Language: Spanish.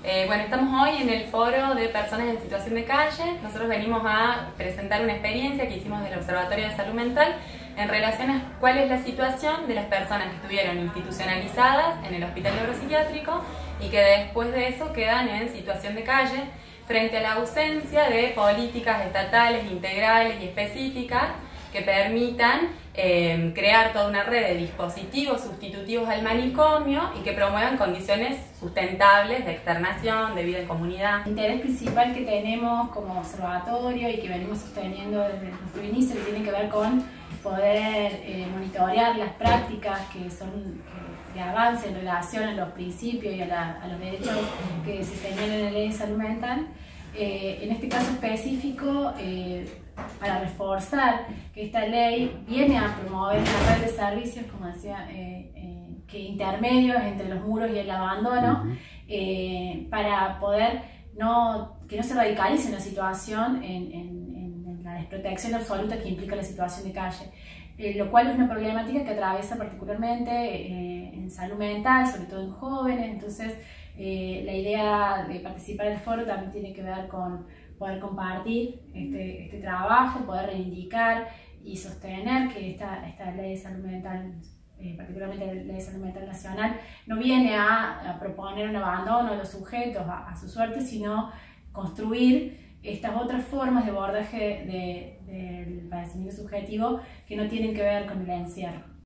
Bueno, estamos hoy en el foro de personas en situación de calle. Nosotros venimos a presentar una experiencia que hicimos del Observatorio de Salud Mental en relación a cuál es la situación de las personas que estuvieron institucionalizadas en el hospital neuropsiquiátrico y que después de eso quedan en situación de calle frente a la ausencia de políticas estatales, integrales y específicas que permitan crear toda una red de dispositivos sustitutivos al manicomio y que promuevan condiciones sustentables de externación, de vida en comunidad. El interés principal que tenemos como observatorio y que venimos sosteniendo desde nuestro inicio que tiene que ver con poder monitorear las prácticas que son de avance en relación a los principios y a los derechos que se señalan en la Ley de Salud Mental. En este caso específico, para reforzar que esta ley viene a promover una red de servicios, como decía, que intermedios entre los muros y el abandono, para poder que no se radicalice la situación en la desprotección absoluta que implica la situación de calle. Lo cual es una problemática que atraviesa particularmente en salud mental, sobre todo en jóvenes. Entonces la idea de participar del foro también tiene que ver con poder compartir este trabajo, poder reivindicar y sostener que esta ley de salud mental, particularmente la ley de salud mental nacional, no viene a proponer un abandono de los sujetos a su suerte, sino construir estas otras formas de abordaje del padecimiento subjetivo que no tienen que ver con el encierro.